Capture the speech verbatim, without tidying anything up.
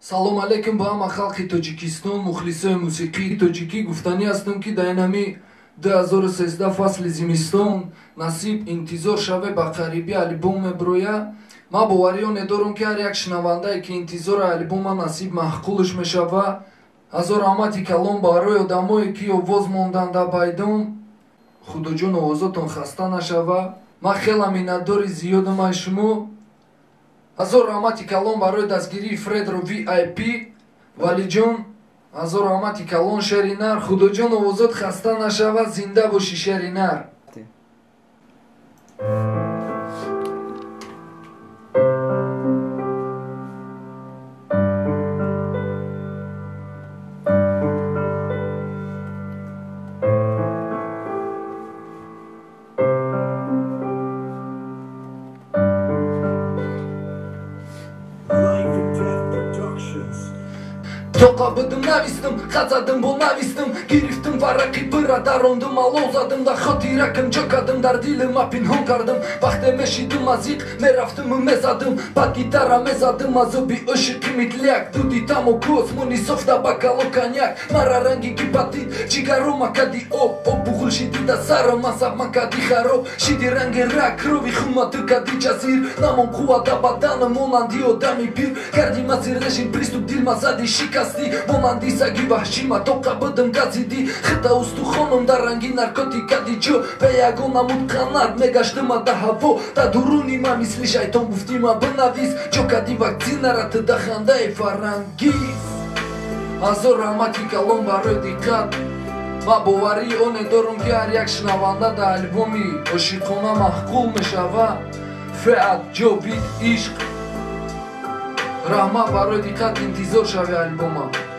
салом алейкум ба ҳама халқи Тоҷикистон, мухлисои мусиқии тоҷикӣ. Гуфтанӣ ҳастам ки дар инами ду ҳазору сездах фасли зимистон насиб интизор шаве ба қарибӣ албом меброя. Ман боварӣ недорам ки ҳар як шинавандае ки интизори албома насиб маҳқулаш мешава. ҳазор раҳмати калон барои одамое ки овоз монданд дар байдон. худоҷон овозотон хаста нашава. ман хеле миннатдори зиёдам аз шумо. ҳазор раҳмати калон барои дастгирии Фредро ви ай пи. валиҷон ҳазор раҳмати калон шери нар. худоҷон овозот хаста нашава. зинда боши шери нар. тоқа будим навистим, хат задим бо навистим. Гирифтим варақи пира дарондим, алов задим, дар хотираким ҷо кардим, дар дили ма пинҳон кардим. вақте мешидим азиқ мерафтиму мезадим, бад гитара мезадим аз оби ошиқи митляк. дуди тамоку осмони софта бакало коньяк. мара ранги гипатит ҷигаро макади об об буғул шидида сарам масаб макади хароб. шиди ранги рак рови хума тукади ҷазир. намон қуввата баданам монанди одами пир. карди масирнашин приступ дил мазади шикаст. монанди саги ваҳшима тоқа будим газиди. хита устухонам дар ранги наркотикади ҷо. бе ягона мутқанат мегаштима да ҳаво. да дуруни ма мисли шайтон гуфтима бинавис. ҷо кади ваксинара тида хандаи фарангиз. ҳазор раҳмати калон барои диққат. ва боварӣ он недорам ки ҳар як шинаванда дар албоми ошиқона маҳқул мешава. феат ҷовид ишқ. раҳмат барои диққат. интизор шави албома.